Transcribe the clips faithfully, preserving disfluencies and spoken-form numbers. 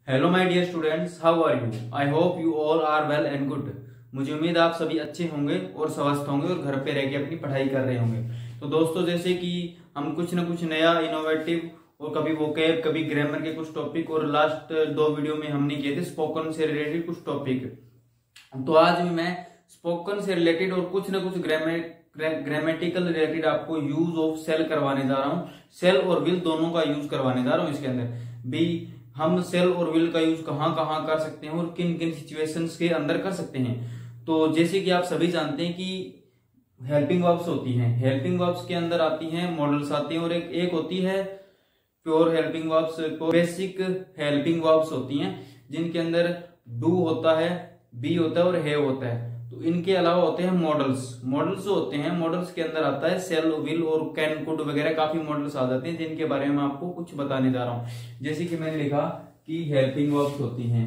Hello my dear students, how are you? I hope you all are well and good. मुझे उम्मीद है आप सभी अच्छे होंगे और स्वस्थ होंगे और घर पे रह के अपनी पढ़ाई कर रहे होंगे। तो दोस्तों, जैसे कि हम कुछ ना कुछ नया इनोवेटिव और कभी वोकैब कभी ग्रामर के कुछ टॉपिक और लास्ट दो वीडियो में हमने किए थे स्पोकन से रिलेटेड कुछ टॉपिक। तो आज भी मैं स्पोकन से रिलेटेड और कुछ ना कुछ ग्रामर ग्रामेटिकल रिलेटेड आपको यूज ऑफ सेल करवाने जा रहा हूँ। सेल और विल दोनों का यूज करवाने जा रहा हूँ। इसके अंदर भी हम सेल और विल का यूज कहाँ कहाँ कर सकते हैं और किन किन सिचुएशंस के अंदर कर सकते हैं। तो जैसे कि आप सभी जानते हैं कि हेल्पिंग वर्ब्स होती हैं, हेल्पिंग वर्ब्स के अंदर आती हैं मॉडल्स आते हैं और एक एक होती है pure helping verbs, basic helping verbs होती हैं जिनके अंदर डू होता है, बी होता है और हैव होता है। तो इनके अलावा होते हैं मॉडल्स। मॉडल्स जो होते हैं, मॉडल्स के अंदर आता है सेल, विल और कैन, कुड वगैरह काफी मॉडल्स आ जाते हैं जिनके बारे में आपको कुछ बताने जा रहा हूं। जैसे कि मैंने लिखा कि हेल्पिंग वर्ब्स होती हैं,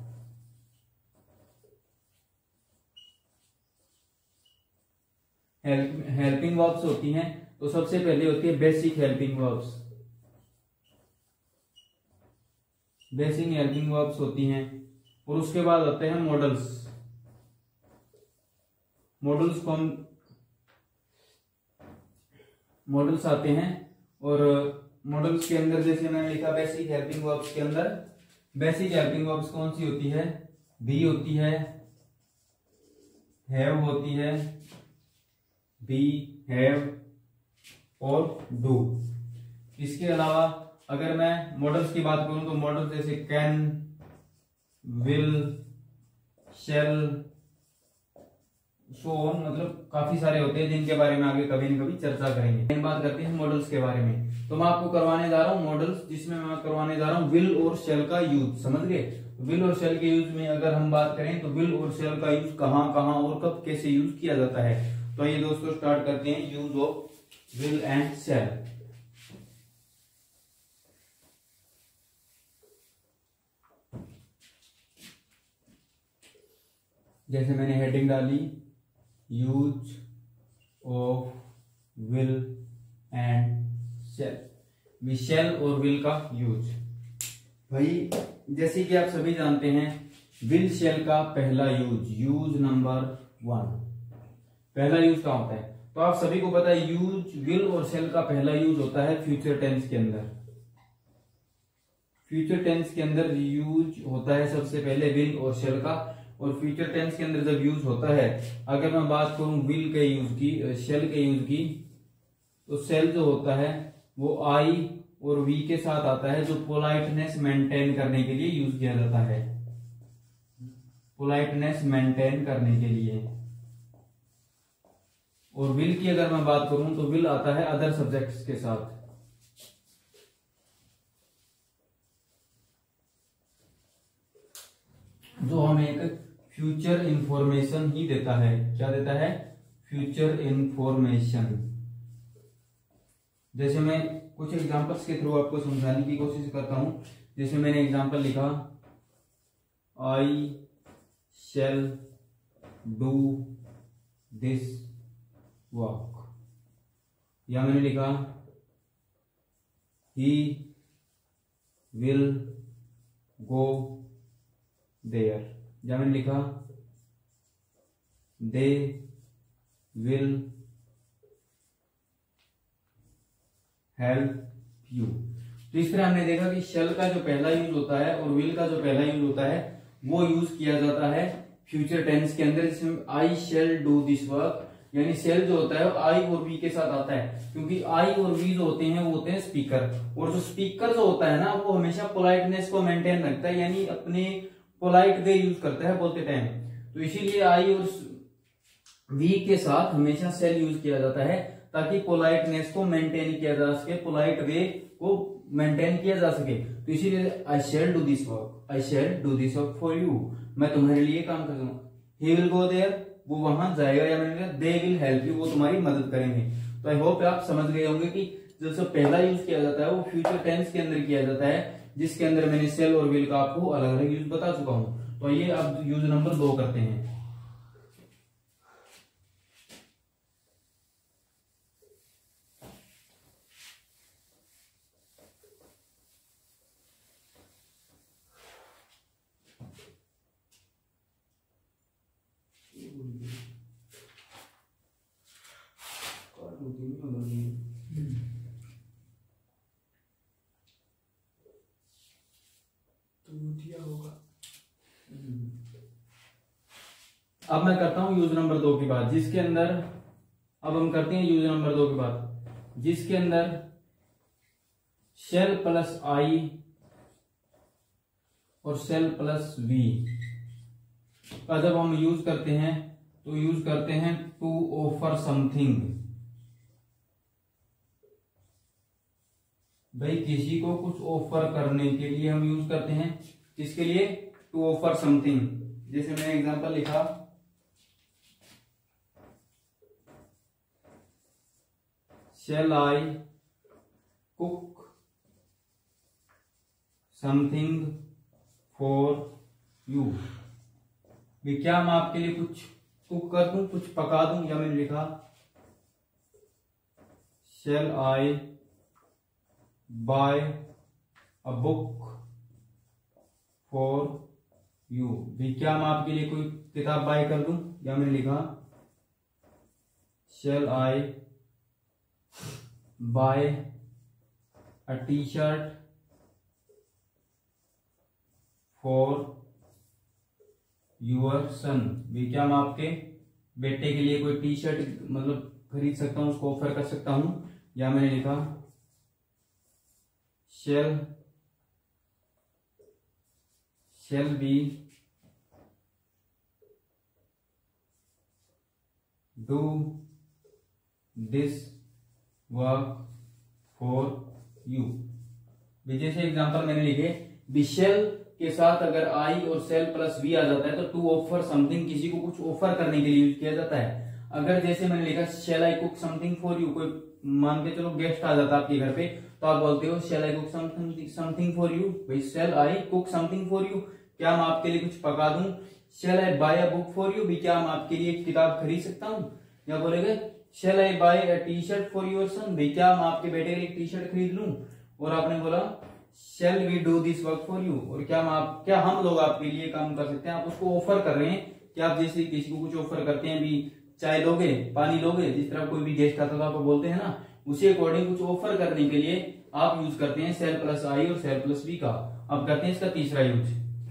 हेल्पिंग वर्ब्स होती हैं। तो सबसे पहले होती है basic helping verbs. Basic helping verbs होती हैं और उसके बाद होते हैं मॉडल्स। मॉडल्स को हम मॉडल्स आते हैं और मॉडल्स के अंदर जैसे मैंने लिखा बेसिक हेल्पिंग वर्ब्स के अंदर बेसिक हेल्पिंग वर्ब्स कौन सी होती है? बी होती है, हैव होती है, बी, हैव और डू। इसके अलावा अगर मैं मॉडल्स की बात करूं तो मॉडल्स जैसे can, will, shall, so on, मतलब काफी सारे होते हैं जिनके बारे में आगे कभी न कभी चर्चा करेंगे। बात करते हैं मॉडल्स के बारे में। तो मैं आपको करवाने जा रहा हूं मॉडल्स, जिसमें मैं करवाने जा रहा हूं विल और शेल का यूज। समझ गए? विल और शेल के यूज में अगर हम बात करें तो विल और शेल का यूज कहां कहां और कब कैसे यूज किया जाता है। तो ये दोस्तों स्टार्ट करते हैं use of will and shall. जैसे मैंने हेडिंग डाली use of will and shall, भी शेल और विल का यूज। भाई जैसे कि आप सभी जानते हैं विल शेल का पहला यूज, यूज नंबर वन, पहला यूज क्या होता है? तो आप सभी को पता है यूज विल और शेल का पहला यूज होता है फ्यूचर टेंस के अंदर। फ्यूचर टेंस के अंदर यूज होता है सबसे पहले विल और शेल का। और फ्यूचर टेंस के अंदर जब यूज होता है, अगर मैं बात करूं विल के यूज की, शेल के यूज की, तो शेल जो होता है वो आई और वी के साथ आता है, जो पोलाइटनेस मेंटेन करने के लिए यूज किया जाता है, पोलाइटनेस मेंटेन करने के लिए। और विल की अगर मैं बात करूं तो विल आता है अदर सब्जेक्ट्स के साथ। जो हमें एक फ्यूचर इंफॉर्मेशन ही देता है। क्या देता है? Future information. जैसे मैं कुछ एग्जांपल्स के थ्रू आपको समझाने की कोशिश करता हूं। जैसे मैंने एग्जांपल लिखा I shall do this work, या मैंने लिखा ही विल गो देयर, या मैंने लिखा दे विल हेल्प यू। तो इस तरह हमने देखा कि शेल का जो पहला यूज होता है और विल का जो पहला यूज होता है वो यूज किया जाता है फ्यूचर टेंस के अंदर, जिसमें I shall do this work, यानी शेल जो होता है वो आई और वी के साथ आता है, क्योंकि आई और वी जो होते हैं वो होते हैं स्पीकर। और जो स्पीकर जो होता है ना वो हमेशा पोलाइटनेस को मेंटेन रखता है, यानी अपने पोलाइट वे यूज करता है बोलते टाइम। तो इसीलिए आई और वी के साथ हमेशा सेल यूज किया जाता है ताकि पोलाइटनेस को मेंटेन किया जा सके, पोलाइट वे को मेंटेन किया जा सके। तो इसीलिए I shall do this work, I shall do this work for you, मैं तुम्हारे लिए काम कर दूंगा। ही विल गो देयर, वो वहां जाएगा, या मैंने दे विल हेल्प यू, वो तुम्हारी मदद करेंगे। तो आई होप आप समझ गए होंगे कि जो सब पहला यूज किया जाता है वो फ्यूचर टेंस के अंदर किया जाता है, जिसके अंदर मैंने सेल और विल का आपको अलग अलग यूज बता चुका हूं। तो ये अब यूज नंबर दो करते हैं। तो दिया होगा। अब मैं करता हूं यूज नंबर दो की बात, जिसके अंदर अब हम करते हैं यूज नंबर दो की बात, जिसके अंदर शेल प्लस आई और शेल प्लस वी का जब हम यूज करते हैं तो यूज करते हैं टू ऑफर समथिंग। भाई किसी को कुछ ऑफर करने के लिए हम यूज करते हैं, किसके लिए? To offer something. जैसे मैंने एग्जांपल लिखा, shall I cook something for you? भी क्या मैं आपके लिए कुछ कुक कर दूं, कुछ पका दूं? या मैंने लिखा shall I buy a book for you? भी क्या मैं आपके लिए कोई किताब बाय कर दूं? या मैंने लिखा shall I buy a t-shirt for your son? भी क्या मैं आपके बेटे के लिए कोई टी शर्ट मतलब खरीद सकता हूं, उसको ऑफर कर सकता हूं? या मैंने लिखा shall shall we do this work for you? जैसे एग्जांपल मैंने लिखे, विशेल के साथ अगर आई और सेल प्लस वी आ जाता है तो टू ऑफर समथिंग, किसी को कुछ ऑफर करने के लिए यूज किया जाता है। अगर जैसे मैंने लिखा shall I cook something for you, कोई मान के चलो गेस्ट आ जाता है आपके घर पे, तो आप बोलते हो shall I cook something something for you. भाई shall I cook something for you, क्या मैं आपके लिए कुछ पका दूं? Shall I buy a book for you, भी क्या मैं आपके लिए एक किताब खरीद सकता हूं? या बोलेगे Shall I buy a t-shirt for your son? भाई क्या मैं आपके बेटे के लिए एक टी शर्ट खरीद लूं? और आपने बोला Shall we do this work for you? और क्या मैं आप क्या हम लोग आपके लिए काम कर सकते हैं? आप उसको ऑफर कर रहे हैं कि आप जैसे किसी को कुछ ऑफर करते हैं, भी चाय लोगे, पानी लोगे, जिस तरह कोई भी गेस्ट आता तो आप बोलते हैं ना, उसी अकॉर्डिंग कुछ ऑफर करने के लिए आप यूज करते हैं सेल प्लस आई और सेल प्लस बी का। अब करते हैं इसका तीसरा यूज।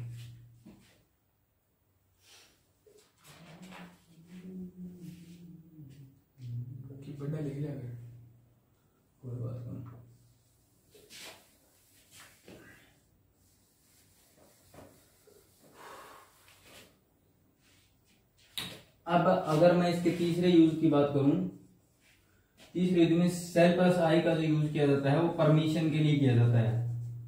बड़ा लिख लिया है, कोई बात नहीं। अब अगर मैं इसके तीसरे यूज की बात करूं, तीसरे यूज में सेल प्लस आई का जो यूज किया जाता है वो परमिशन के लिए किया जाता है।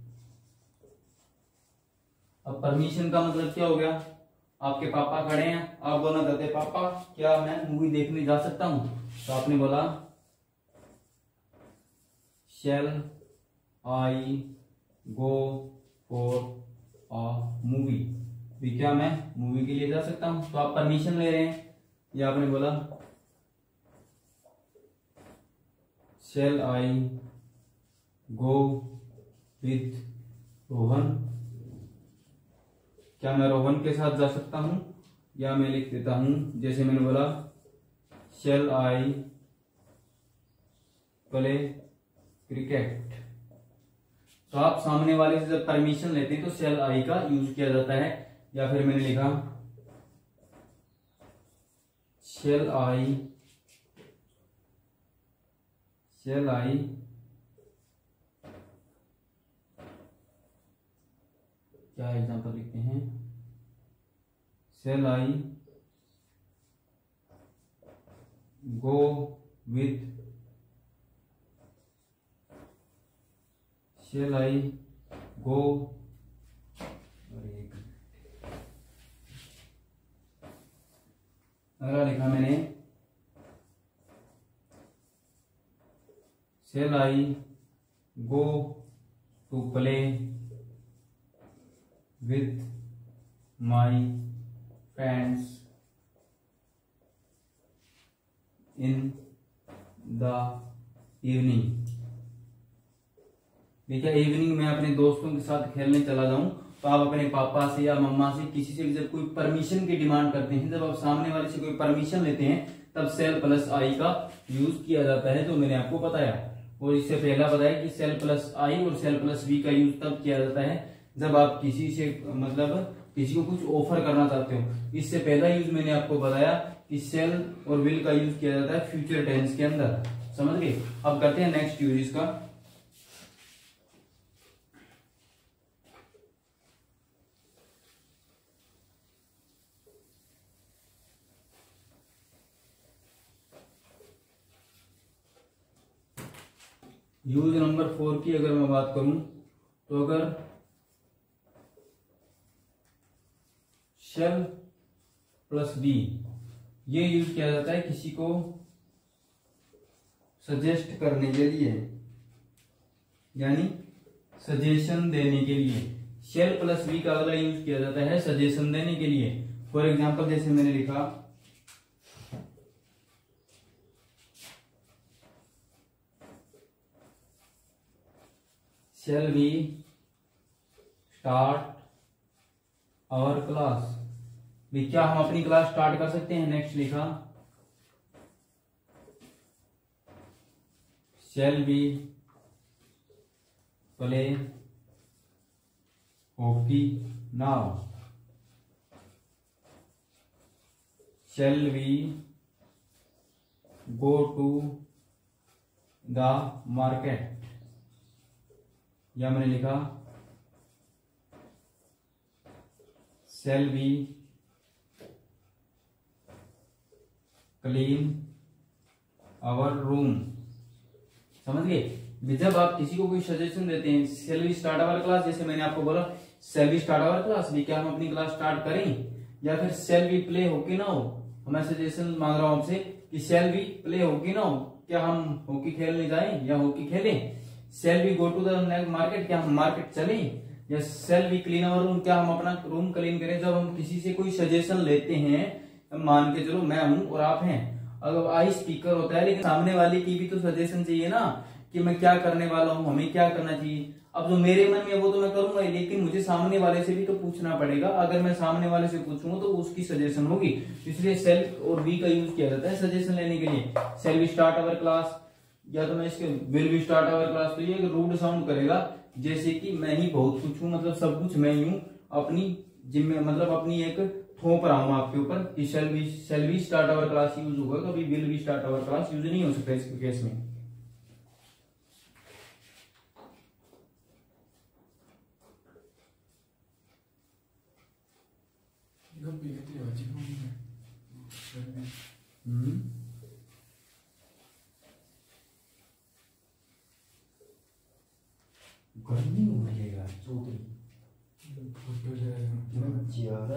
अब परमिशन का मतलब क्या हो गया? आपके पापा खड़े हैं, आप बोलना चाहते हैं पापा क्या मैं मूवी देखने जा सकता हूं? तो आपने बोला shall I go for a movie? भी क्या मैं मूवी के लिए जा सकता हूं? तो आप परमिशन ले रहे हैं। या आपने बोला shall I go with Rohan? क्या मैं रोहन के साथ जा सकता हूं? या मैं लिख देता हूं, जैसे मैंने बोला shall I play क्रिकेट? तो आप सामने वाले से जब परमिशन लेते हैं तो shall I का यूज किया जाता है। या फिर मैंने लिखा shall I shall I क्या एग्जांपल लिखते हैं? shall I go with shall I go अगला लिखा मैंने shall I go to play with my friends in the evening? देखिए इवनिंग में अपने दोस्तों के साथ खेलने चला जाऊं, तो आप अपने पापा से या मम्मा से किसी से भी जब कोई परमिशन की डिमांड करते हैं, जब आप सामने वाले से कोई परमिशन लेते हैं, तब सेल प्लस आई का यूज किया जाता है, जो मैंने आपको बताया। और इससे पहला बताया कि सेल प्लस आई और सेल प्लस बी का यूज तब किया जाता है जब आप किसी से मतलब किसी को कुछ ऑफर करना चाहते हो। इससे पहला यूज मैंने आपको बताया कि शेल और विल का यूज किया जाता है फ्यूचर टेंस के अंदर, समझ गए। अब करते हैं नेक्स्ट यूज इसका। यूज नंबर फोर की अगर मैं बात करूं तो अगर शेल प्लस बी ये यूज किया जाता है किसी को सजेस्ट करने के लिए, यानी सजेशन देने के लिए। शेल प्लस बी का अगला यूज किया जाता है सजेशन देने के लिए। फॉर एग्जांपल जैसे मैंने लिखा Shall we start our class? भी क्या हम अपनी क्लास स्टार्ट कर सकते हैं। नेक्स्ट लिखा Shall we play hockey now? Shall we go to the market? या मैंने लिखा Shall we clean our room? समझ गए। जब आप किसी को कोई सजेशन देते हैं Shall we start our class, जैसे मैंने आपको बोला Shall we start our class, भी क्या हम अपनी क्लास स्टार्ट करें। या फिर Shall we play hockey now, मैं सजेशन मांग रहा हूं आपसे कि Shall we play hockey now, क्या हम हॉकी खेलने जाएं या हॉकी खेलें। Shall we go to the market, क्या हम मार्केट चलें। या Shall we clean our room, क्या हम अपना रूम क्लीन करें। जब हम किसी से कोई सजेशन लेते हैं, मान के चलो मैं हूं और आप हैं, अगर आई स्पीकर होता है लेकिन सामने वाले की भी तो सजेशन चाहिए ना कि मैं क्या करने वाला हूं, हमें क्या करना चाहिए। अब जो मेरे मन में वो तो मैं करूंगा, लेकिन मुझे सामने वाले से भी तो पूछना पड़ेगा। अगर मैं सामने वाले से पूछूंगा तो उसकी सजेशन होगी, इसलिए सेल और वी का यूज किया जाता है सजेशन लेने के लिए। Shall we start our class, या तो मैं इसके will we start our class, तो ये रूड साउंड करेगा जैसे कि मैं ही बहुत कुछ हूं, मतलब सब कुछ मैं ही हूं, अपनी जिम्मे मतलब अपनी एक थोप रहा हूं आपके ऊपर कि shall we shall we start our class use होगा, कभी will we start our class use नहीं हो सकता इस केस में। हम्म गर्मी हो रही है यार, चौधरी ज्यादा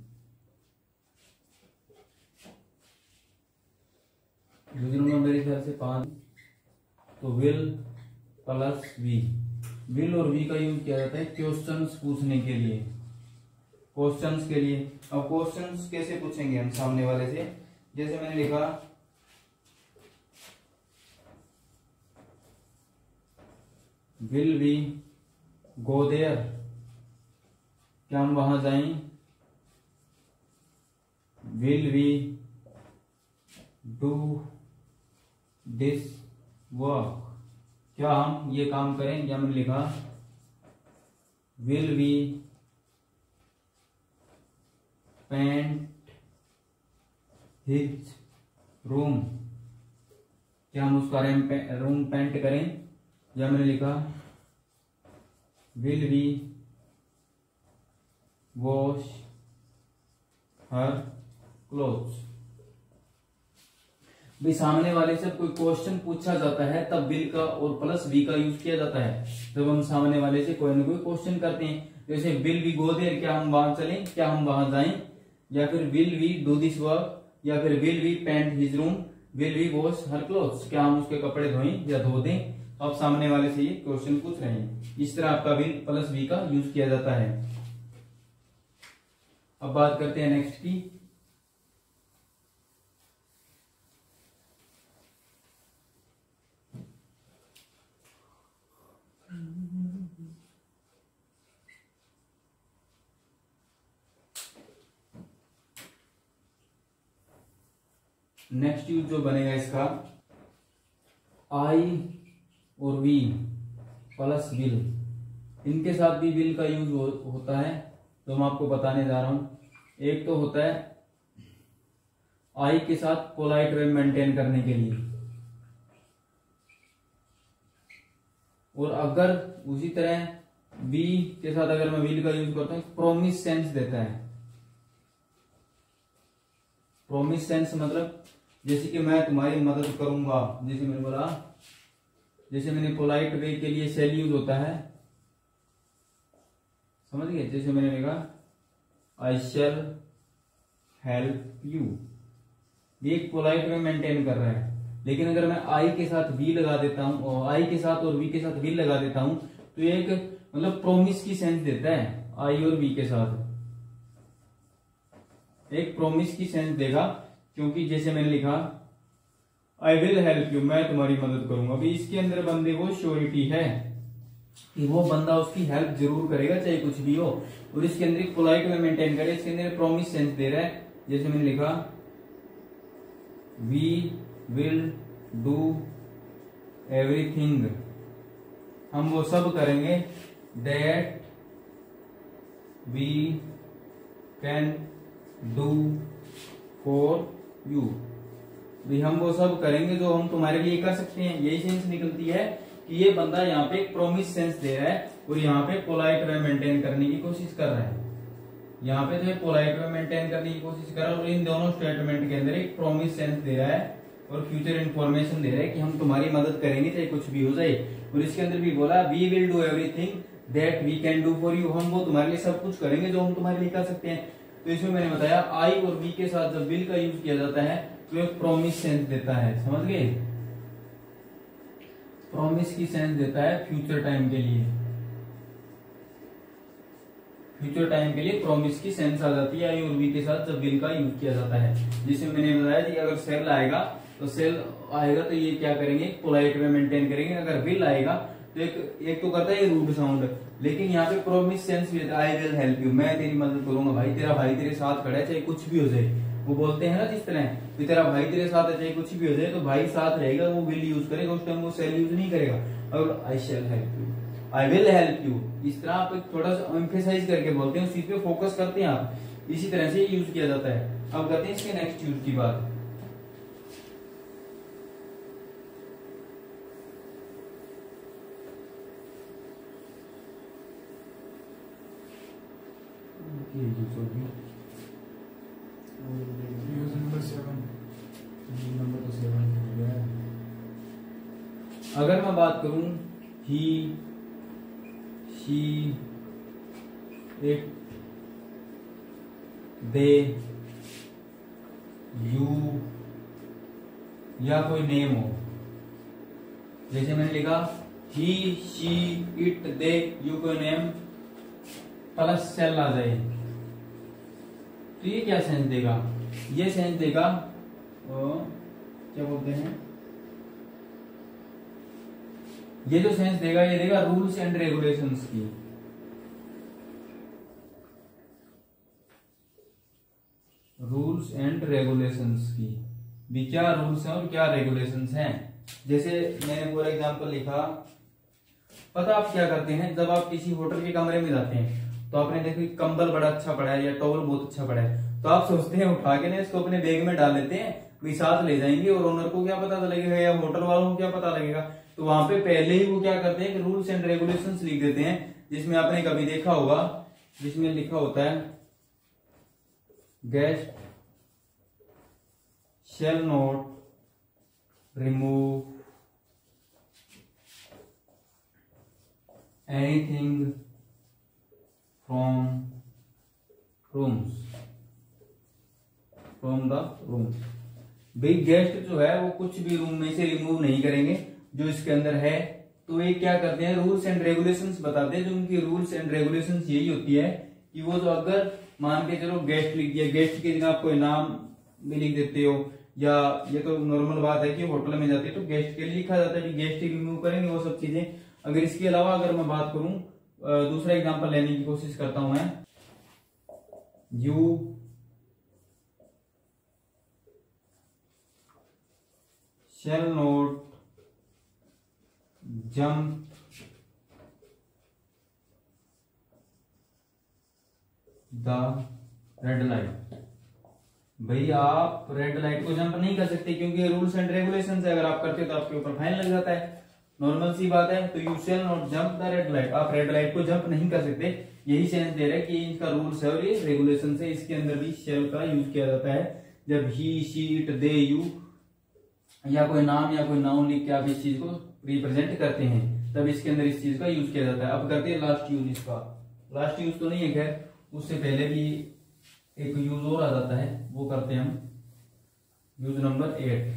ही मेरे ख्याल से पांच। तो विल प्लस वी, विल और वी का यूज किया जाता है क्वेश्चंस पूछने के लिए, क्वेश्चंस के लिए। अब क्वेश्चंस कैसे पूछेंगे हम सामने वाले से, जैसे मैंने लिखा विल वी गो देयर, क्या हम वहां जाएं। Will we do this work, क्या हम ये काम करें। या मैंने लिखा will we paint his room, क्या हम उसका रूम पेंट करें। या मैंने लिखा will we wash her clothes. भाई सामने वाले से कोई क्वेश्चन पूछा जाता है तब विल का और प्लस वी का यूज किया जाता है। जब हम सामने वाले से कोई ना कोई क्वेश्चन करते हैं, जैसे विल वी गो देयर, क्या हम वहां चलें, क्या हम वहां जाएं। या फिर will we do this work, या फिर will we paint his room, will we wash her clothes, क्या हम उसके कपड़े धोएं या धो दें। आप सामने वाले से ये क्वेश्चन पूछ रहे हैं, इस तरह आपका विल प्लस वी का यूज किया जाता है। अब बात करते हैं नेक्स्ट की। नेक्स्ट यूज जो बनेगा इसका आई और वी प्लस विल, इनके साथ भी विल का यूज हो, होता है, तो मैं आपको बताने जा रहा हूं। एक तो होता है आई के साथ पोलाइट वे मेंटेन करने के लिए, और अगर उसी तरह बी के साथ अगर मैं विल का यूज करता हूं, प्रोमिस सेंस देता है। प्रोमिस सेंस मतलब जैसे कि मैं तुम्हारी मदद करूंगा, जैसे मैंने बोला, जैसे मैंने पोलाइट वे के लिए शेल यूज होता है, समझ गए। जैसे मैंने लिखा आई शेल हेल्प यू, ये एक पोलाइट वे मेंटेन कर रहा है। लेकिन अगर मैं आई के साथ वी लगा देता हूं, और आई के साथ और वी के साथ विल लगा देता हूं, तो ये एक मतलब प्रोमिस की सेंस देता है। आई और वी के साथ एक प्रोमिस की सेंस देगा, क्योंकि जैसे मैंने लिखा आई विल हेल्प यू, मैं तुम्हारी मदद करूंगा। अभी इसके अंदर बंदे को श्योरिटी है कि वो बंदा उसकी हेल्प जरूर करेगा, चाहे कुछ भी हो, और इसके अंदर एक पोलाइट में मेंटेन करे, इसके अंदर प्रॉमिस सेंस दे रहा है। जैसे मैंने लिखा वी विल डू एवरीथिंग, हम वो सब करेंगे that we can do for you, भी हम वो सब करेंगे जो हम तुम्हारे लिए कर सकते हैं। यही सेंस निकलती है कि ये बंदा यहाँ पे प्रोमिस सेंस दे रहा है और यहाँ पे पोलाइट वे मेंटेन करने की कोशिश कर रहा है। यहाँ पे जो पोलाइट वे मेंटेन करने की कोशिश कर रहा है, और इन दोनों स्टेटमेंट के अंदर एक प्रोमिस सेंस दे रहा है और फ्यूचर इन्फॉर्मेशन दे रहा है कि हम तुम्हारी मदद करेंगे चाहे कुछ भी हो जाए। और इसके अंदर भी बोला we will do everything that we can do for you, हम वो तुम्हारे लिए सब कुछ करेंगे जो हम तुम्हारे लिए कर सकते हैं। तो इसमें मैंने बताया आई और वी के साथ जब विल का यूज किया जाता है तो एक प्रॉमिस सेंस देता है, समझ गए। प्रॉमिस की सेंस देता है फ्यूचर टाइम के लिए, फ्यूचर टाइम के लिए प्रॉमिस की सेंस आ जाती है आई और वी के साथ जब विल का यूज किया जाता है। जिसे मैंने बताया कि अगर सेल आएगा तो सेल आएगा तो ये क्या करेंगे, पोलाइट में मेंटेन करेंगे। अगर विल आएगा तो एक एक तो करता है रूड साउंड, लेकिन यहाँ पे प्रॉमिस सेंस भी है, आई विल हेल्प यू, मैं तेरी मदद करूंगा भाई, तेरा भाई तेरे साथ खड़ा है चाहे कुछ भी हो जाए। वो बोलते हैं ना जिस तरह कि तेरा भाई तेरे साथ है चाहे कुछ भी हो जाए, तो भाई साथ रहेगा, वो विल यूज करेगा, उस टाइम वो सेल यूज नहीं करेगा। और I shall help you, I will help you, इस तरह आप थोड़ा सा एम्फेसाइज करके बोलते हैं, उस चीज पे फोकस करते हैं आप, इसी तरह से यूज किया जाता है। अब करते हैं इसके नेक्स्ट यूज की बात। यूज नंबर सेवन, नंबर तो सेवन हो गया। अगर मैं बात करूं he she it they you या कोई नेम हो, जैसे मैंने लिखा he she it they you कोई नेम प्लस सेल आ जाए, तो ये क्या सेंस देगा, ये सेंस देगा ओ, क्या बोलते हैं, ये जो सेंस देगा ये देगा रूल्स एंड रेगुलेशंस की। रूल्स एंड रेगुलेशंस की भी, क्या रूल्स हैं और क्या रेगुलेशंस हैं। जैसे मैंने पूरा एग्जांपल लिखा, पता आप क्या करते हैं, जब आप किसी होटल के कमरे में जाते हैं तो आपने देखो कंबल बड़ा अच्छा पड़ा है या टॉवल बहुत अच्छा पड़ा है, तो आप सोचते हैं उठा के ना इसको अपने बैग में डाल लेते हैं, भी साथ ले जाएंगे, और ओनर को क्या पता लगेगा या होटल वालों को क्या पता लगेगा। तो वहां पे पहले ही वो क्या करते हैं कि रूल्स एंड रेगुलेशंस लिख देते हैं, जिसमें आपने कभी देखा होगा, जिसमें लिखा होता है guest shall not remove anything from rooms, from the room. भाई गेस्ट जो है वो कुछ भी रूम में से रिमूव नहीं करेंगे जो इसके अंदर है। तो ये क्या करते हैं, रूल्स एंड रेगुलेशंस बताते हैं। जो उनकी रूल्स एंड रेगुलेशंस यही होती है कि वो जो अगर मान के चलो गेस्ट लिख दिया, गेस्ट की जगह आप कोई नाम भी लिख देते हो, या ये तो नॉर्मल बात है कि होटल में जाते हैं तो गेस्ट के लिए लिखा जाता है कि गेस्ट ही रिमूव करेंगे वो सब चीजें। अगर इसके अलावा अगर मैं बात करूं, दूसरा एग्जांपल लेने की कोशिश करता हूं मैं, you shall not jump the red light. भाई आप रेड लाइट को जंप नहीं कर सकते क्योंकि रूल्स एंड रेगुलेशन है, अगर आप करते हो तो आपके ऊपर फाइन लग जाता है, नॉर्मल सी बात है। तो you shall not jump the red light, आप रेड लाइट को जंप नहीं कर सकते, यही सेंस दे रहा है कि इनका रूल्स है और ये रेगुलेशन है। इसके अंदर भी शैल का यूज किया जाता है जब he, she, it, they, you या कोई नाम या कोई नाउन लिख के आप इस चीज को रिप्रेजेंट करते हैं, तब इसके अंदर इस चीज का यूज किया जाता है। अब करते हैं लास्ट यूज इसका। लास्ट यूज तो नहीं है खैर, उससे पहले भी एक यूज और आ जाता है, वो करते हैं हम। Use number eight.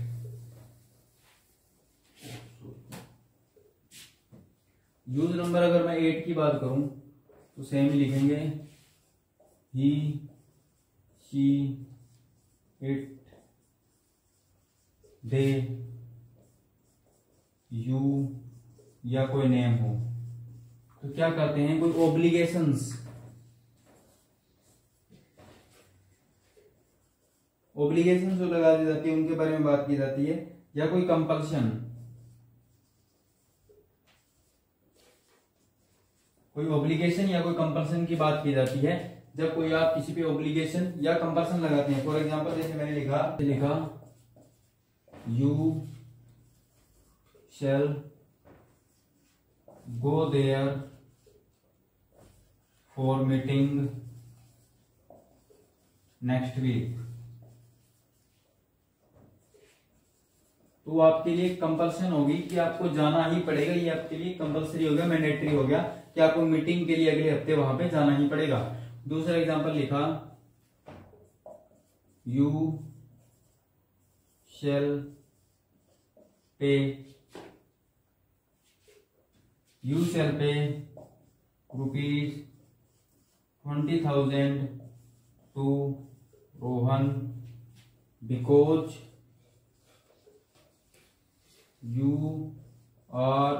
Use number अगर मैं एट की बात करूं तो सेम ही लिखेंगे, he, she, it, they, you या कोई नेम हो तो क्या करते हैं, कोई ओब्लिगेशंस ओब्लिगेशंस जो लगा दी जाती है उनके बारे में बात की जाती है, या कोई कंपल्शन, कोई ओब्लिगेशन या कोई कंपल्सन की बात की जाती है जब कोई आप किसी पे ओब्लिगेशन या कंपल्सन लगाते हैं। फॉर एग्जांपल जैसे मैंने लिखा लिखा you shall go there for meeting next week, तो आपके लिए कंपल्सन होगी कि आपको जाना ही पड़ेगा, ये आपके लिए कंपल्सरी हो गया, मैंडेटरी हो गया कि आपको मीटिंग के लिए अगले हफ्ते वहां पे जाना ही पड़ेगा। दूसरा एग्जांपल लिखा यू शैल पे you shall pay rupees twenty thousand to Rohan because you are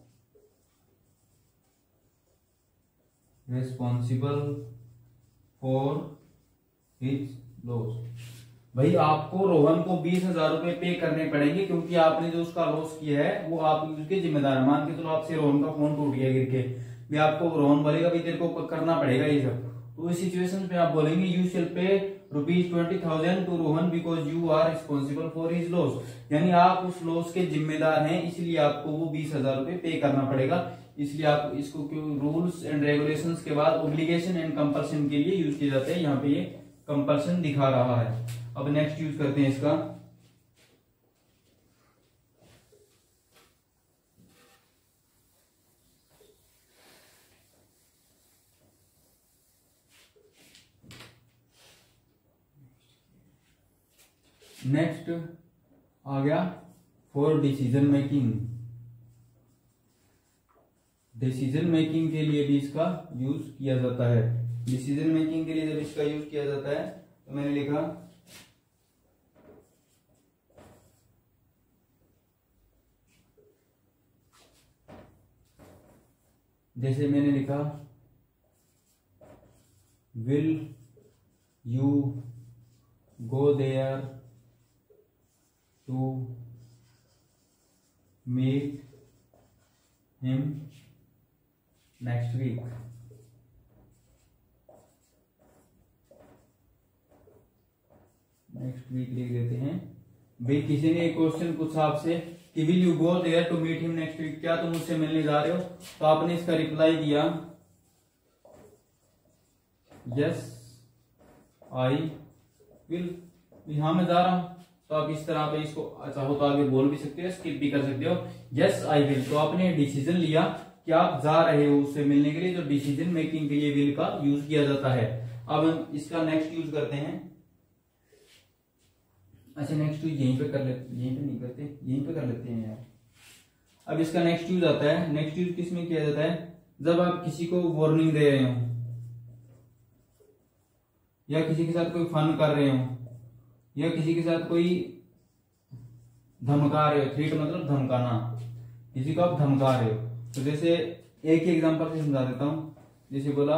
responsible for his loss. भाई आपको रोहन को बीस हजार रुपए पे करने पड़ेंगे क्योंकि आपने जो उसका लॉस किया है वो आप उसके जिम्मेदार है। मान के चलो आपसे रोहन का फोन टूट गया गिर के, भी आपको रोहन बोलेगा भी तेरे को करना पड़ेगा ये सब, तो इस सिचुएशन पे आप बोलेंगे you shall pay rupees twenty thousand to Rohan because you are responsible for his loss, यानी आप उस लॉस के जिम्मेदार हैं इसलिए आपको वो बीस हजार रुपए पे करना पड़ेगा। इसलिए आप इसको क्यों रूल्स एंड रेगुलेशंस के बाद ओब्लिगेशन एंड कंपल्सन के लिए यूज किया जाता है। यहाँ पे ये कंपल्सन दिखा रहा है। अब नेक्स्ट यूज करते हैं इसका, नेक्स्ट आ गया for decision making. Decision making के लिए भी इसका यूज किया जाता है। डिसीजन मेकिंग के लिए जब इसका यूज किया जाता है तो मैंने लिखा जैसे मैंने लिखा will you go there to meet him next week. Next week लिख देते हैं। भाई किसी ने एक क्वेश्चन पूछा आपसे कि will you go there to meet him next week, क्या तुम उससे मिलने जा रहे हो, तो आपने इसका रिप्लाई दिया यस आई विल, हाँ मैं जा रहा हूं। तो आप इस तरह पे इसको चाहो तो आगे बोल भी सकते हो, स्किप भी कर सकते हो, यस आई विल। तो आपने डिसीजन लिया कि आप जा रहे हो उससे मिलने के लिए, तो डिसीजन मेकिंग के लिए विल का यूज किया जाता है। अब हम इसका नेक्स्ट यूज करते हैं। अच्छा नेक्स्ट यूज यहीं पे कर लेते, यहीं पे नहीं करते, यहीं पे कर लेते हैं यार। अब इसका नेक्स्ट यूज आता है। नेक्स्ट यूज किस में किया जाता है, जब आप किसी को वार्निंग दे रहे हो या किसी के साथ कोई फन कर रहे हो या किसी के साथ कोई धमका रहे हो। थ्रीट मतलब धमकाना, किसी को आप धमका रहे हो। तो जैसे एक ही एग्जांपल से समझा देता हूं। जैसे बोला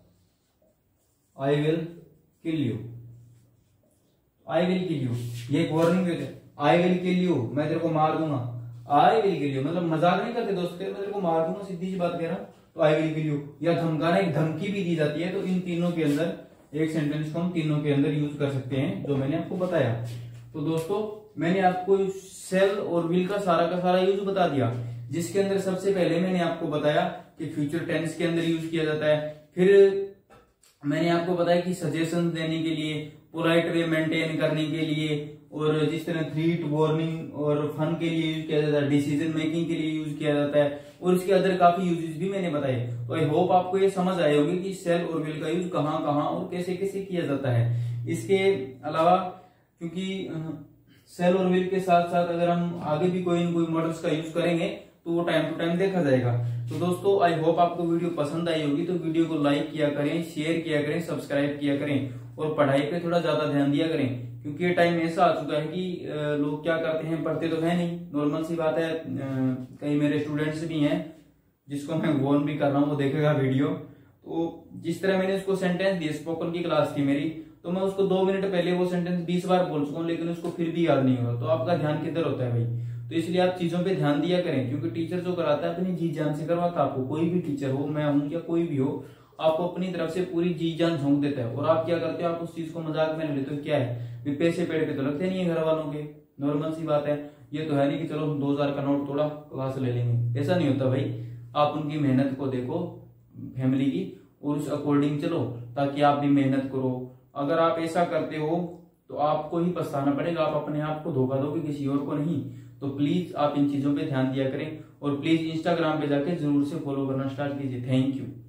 I will kill you, I will kill you, ये एक वार्निंग देते, आई विल किल यू, मैं तेरे को मार दूंगा। आई विल किल यू मतलब मजाक नहीं करते दोस्त, मैं तेरे को मार दूंगा, सीधी सी बात कह रहा हूं। तो आई विल किल यू, या धमकाना एक धमकी भी दी जाती है, तो इन तीनों के अंदर एक सेंटेंस को हम तीनों के अंदर यूज कर सकते हैं जो मैंने आपको बताया। तो दोस्तों मैंने आपको सेल और विल का सारा का सारा यूज बता दिया, जिसके अंदर सबसे पहले मैंने आपको बताया कि फ्यूचर टेंस के अंदर यूज किया जाता है। फिर मैंने आपको बताया कि सजेशन देने के लिए, पोलाइट वे मेंटेन करने के लिए, और जिस तरह थ्रीट, वार्निंग और फन के लिए यूज किया जाता है, डिसीजन मेकिंग के लिए यूज किया जाता है, और इसके अदर काफी यूजेस भी मैंने बताए। तो आई होप आपको ये समझ आए होंगे कि सेल और विल का यूज कहाँ कहाँ और कैसे कैसे किया जाता है। इसके अलावा क्योंकि सेल और विल के साथ साथ अगर हम आगे भी कोई न कोई मॉडल्स का यूज करेंगे तो वो टाइम टू टाइम देखा जाएगा। तो दोस्तों आई होप आपको वीडियो पसंद आई होगी, तो वीडियो को लाइक किया करें, शेयर किया करें, सब्सक्राइब किया करें, और पढ़ाई पे थोड़ा ज्यादा ध्यान दिया करें, क्योंकि ये टाइम ऐसा आ चुका है कि लोग क्या करते हैं, पढ़ते तो है नहीं, नॉर्मल सी बात है। कई मेरे स्टूडेंट्स भी हैं जिसको मैं वॉर्न भी कर रहा हूँ, वो देखेगा वीडियो। तो जिस तरह मैंने उसको सेंटेंस दिए, स्पोकन की क्लास थी मेरी, तो मैं उसको दो मिनट पहले वो सेंटेंस बीस बार बोल चुका हूँ, लेकिन उसको फिर भी याद नहीं होगा। तो आपका ध्यान किधर होता है भाई? तो इसलिए आप चीजों पे ध्यान दिया करें, क्योंकि टीचर जो कराता है अपनी जी जान से करवाता है आपको। कोई भी टीचर हो, मैं हूं या कोई भी हो, आपको अपनी तरफ से पूरी जी जान झोंक देता है, और आप क्या करते हो, आप उस चीज को मजाक में लेते हो। क्या है, पैसे पेड़ पे तो लगते नहीं है घर वालों के, नॉर्मल सी बात है। ये तो है नहीं कि चलो दो हजार का नोट थोड़ा क्लास ले लेंगे, ऐसा नहीं होता भाई। आप उनकी मेहनत को देखो, फैमिली की, और उस अकॉर्डिंग चलो, ताकि आप भी मेहनत करो। अगर आप ऐसा करते हो तो आपको ही पछताना पड़ेगा, आप अपने आप को धोखा दोगे, किसी और को नहीं। तो प्लीज आप इन चीजों पे ध्यान दिया करें, और प्लीज इंस्टाग्राम पे जाके जरूर से फॉलो करना स्टार्ट कीजिए। Thank you.